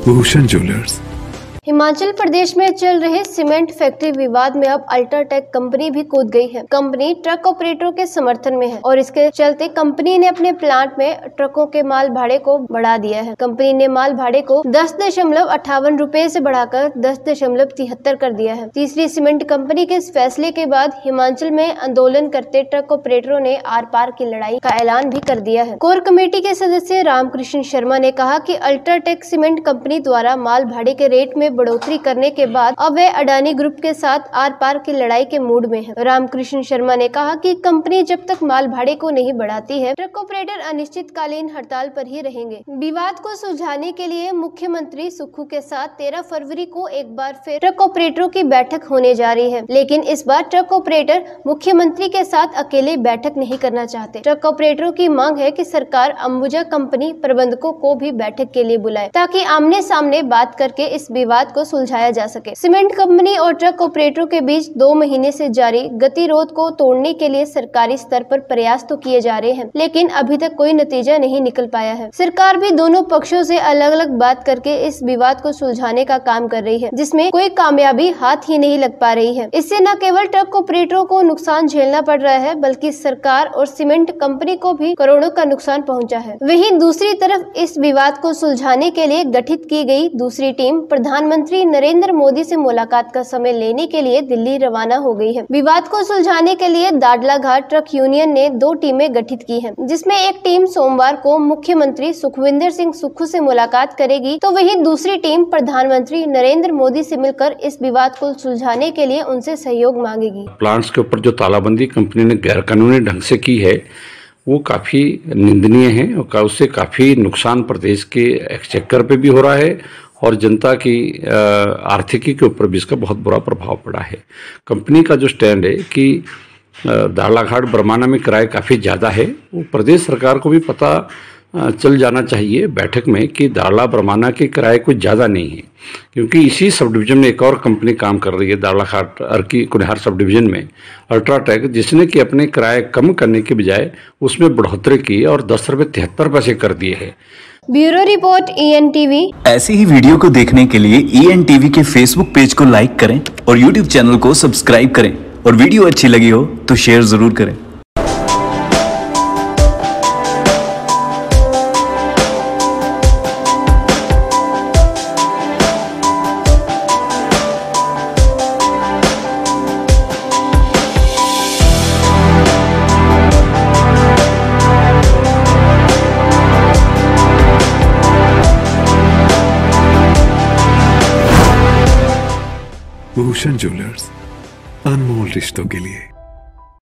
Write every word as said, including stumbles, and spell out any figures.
Bhushan jewellers. Himachal Pradesh में चल रहे सीमेंट फैक्ट्री विवाद में अब अल्ट्राटेक कंपनी भी कूद गई है। कंपनी ट्रक ऑपरेटरों के समर्थन में है और इसके चलते कंपनी ने अपने प्लांट में ट्रकों के माल भाड़े को बढ़ा दिया है। कंपनी ने माल भाड़े को दस दशमलव अट्ठावन रूपए से बढ़ाकर दस दशमलव तिहत्तर कर दिया है। तीसरी सीमेंट कंपनी के इस फैसले के बाद हिमाचल में आंदोलन करते ट्रक ऑपरेटरों ने आर पार की लड़ाई का ऐलान भी कर दिया है। कोर कमेटी के सदस्य रामकृष्ण शर्मा ने कहा कि अल्ट्राटेक सीमेंट कंपनी द्वारा माल भाड़े के रेट में बढ़ोतरी करने के बाद अब वे अडानी ग्रुप के साथ आर पार की लड़ाई के मूड में है। रामकृष्ण शर्मा ने कहा कि कंपनी जब तक माल भाड़े को नहीं बढ़ाती है, ट्रक ऑपरेटर अनिश्चितकालीन हड़ताल पर ही रहेंगे। विवाद को सुलझाने के लिए मुख्यमंत्री सुक्खू के साथ तेरह फरवरी को एक बार फिर ट्रक ऑपरेटरों की बैठक होने जा रही है, लेकिन इस बार ट्रक ऑपरेटर मुख्यमंत्री के साथ अकेले बैठक नहीं करना चाहते। ट्रक ऑपरेटरों की मांग है कि सरकार अंबुजा कंपनी प्रबंधकों को भी बैठक के लिए बुलाए ताकि आमने सामने बात करके इस विवाद को सुलझाया जा सके। सीमेंट कंपनी और ट्रक ऑपरेटरों के बीच दो महीने से जारी गतिरोध को तोड़ने के लिए सरकारी स्तर पर प्रयास तो किए जा रहे हैं, लेकिन अभी तक कोई नतीजा नहीं निकल पाया है। सरकार भी दोनों पक्षों से अलग अलग बात करके इस विवाद को सुलझाने का काम कर रही है, जिसमें कोई कामयाबी हाथ ही नहीं लग पा रही है। इससे न केवल ट्रक ऑपरेटरों को नुकसान झेलना पड़ रहा है, बल्कि सरकार और सीमेंट कंपनी को भी करोड़ों का नुकसान पहुँचा है। वहीं दूसरी तरफ इस विवाद को सुलझाने के लिए गठित की गई दूसरी टीम प्रधानमंत्री प्रधानमंत्री नरेंद्र मोदी से मुलाकात का समय लेने के लिए दिल्ली रवाना हो गई है। विवाद को सुलझाने के लिए दाड़लाघाट ट्रक यूनियन ने दो टीमें गठित की हैं, जिसमें एक टीम सोमवार को मुख्यमंत्री सुखविंदर सिंह सुक्खू से मुलाकात करेगी, तो वहीं दूसरी टीम प्रधानमंत्री नरेंद्र मोदी से मिलकर इस विवाद को सुलझाने के लिए उनसे सहयोग मांगेगी। प्लांट्स के ऊपर जो तालाबंदी कंपनी ने गैर कानूनी ढंग से की है, वो काफी निंदनीय है और उससे काफी नुकसान प्रदेश के एक्सचेकर पे भी हो रहा है और जनता की आर्थिकी के ऊपर भी इसका बहुत बुरा प्रभाव पड़ा है। कंपनी का जो स्टैंड है कि दाड़लाघाट बरमाना में किराए काफ़ी ज़्यादा है, वो प्रदेश सरकार को भी पता चल जाना चाहिए बैठक में कि दाड़ला बरमाना के किराए कुछ ज़्यादा नहीं है, क्योंकि इसी सब डिवीज़न में एक और कंपनी काम कर रही है दाड़लाघाट अर्की कुनिहार सब डिवीज़न में, अल्ट्राटेक, जिसने कि अपने किराए कम करने के बजाय उसमें बढ़ोतरी की और दस रुपये तिहत्तर पैसे कर दिए है। Bureau report E N T V. ऐसी ही वीडियो को देखने के लिए ई एन टी वी के फेसबुक पेज को लाइक करें और यूट्यूब चैनल को सब्सक्राइब करें, और वीडियो अच्छी लगी हो तो शेयर जरूर करें। भूषण ज्वेलर्स, अनमोल रिश्तों के लिए।